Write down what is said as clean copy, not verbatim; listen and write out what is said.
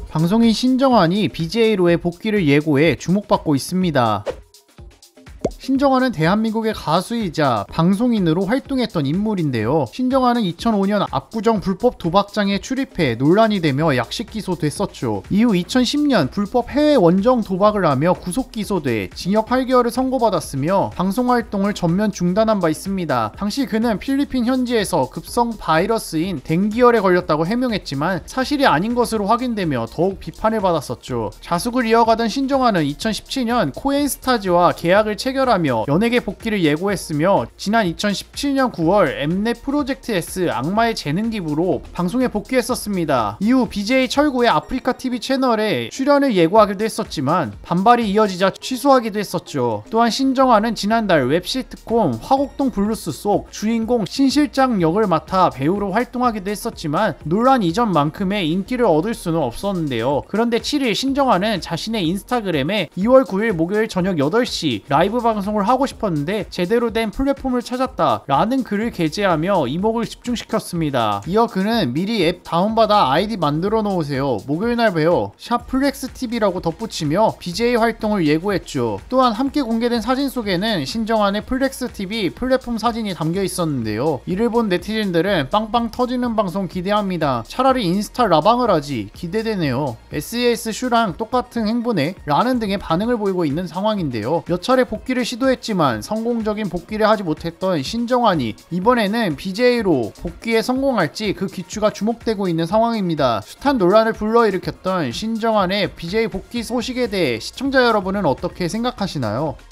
방송인 신정환이 BJ로의 복귀를 예고해 주목받고 있습니다. 신정환은 대한민국의 가수이자 방송인으로 활동했던 인물인데요. 신정환은 2005년 압구정 불법 도박장에 출입해 논란이 되며 약식 기소됐었죠. 이후 2010년 불법 해외 원정 도박을 하며 구속 기소돼 징역 8개월을 선고받았으며 방송 활동을 전면 중단한 바 있습니다. 당시 그는 필리핀 현지에서 급성 바이러스인 댕기열에 걸렸다고 해명했지만 사실이 아닌 것으로 확인되며 더욱 비판을 받았었죠. 자숙을 이어가던 신정환은 2017년 코엔스타즈와 계약을 체결하며 연예계 복귀를 예고했으며 지난 2017년 9월 엠넷 프로젝트 S 악마의 재능 기부로 방송에 복귀했었습니다. 이후 BJ 철구의 아프리카TV 채널에 출연을 예고하기도 했었지만 반발이 이어지자 취소하기도 했었죠. 또한 신정환은 지난달 웹시트콤 화곡동 블루스 속 주인공 신실장 역을 맡아 배우로 활동하기도 했었지만 논란 이전만큼의 인기를 얻을 수는 없었는데요. 그런데 7일 신정환은 자신의 인스타그램에 2월 9일 목요일 저녁 8시 라이브 방송을 하고 싶었는데 제대로 된 플랫폼을 찾았다 라는 글을 게재하며 이목을 집중시켰습니다. 이어 그는 미리 앱 다운받아 아이디 만들어 놓으세요. 목요일날 봬요. 샵플렉스TV라고 덧붙이며 BJ 활동을 예고했죠. 또한 함께 공개된 사진 속에는 신정환의 플렉스TV 플랫폼 사진이 담겨 있었는데요. 이를 본 네티즌들은 빵빵 터지는 방송 기대합니다. 차라리 인스타 라방을 하지. 기대되네요. SAS 슈랑 똑같은 행보네 라는 등의 반응을 보이고 있는 상황인데요. 몇 차례 복귀를 시도했지만 성공적인 복귀를 하지 못했던 신정환이 이번에는 BJ로 복귀에 성공할지 그 귀추가 주목되고 있는 상황입니다. 숱한 논란을 불러일으켰던 신정환의 BJ 복귀 소식에 대해 시청자 여러분은 어떻게 생각하시나요?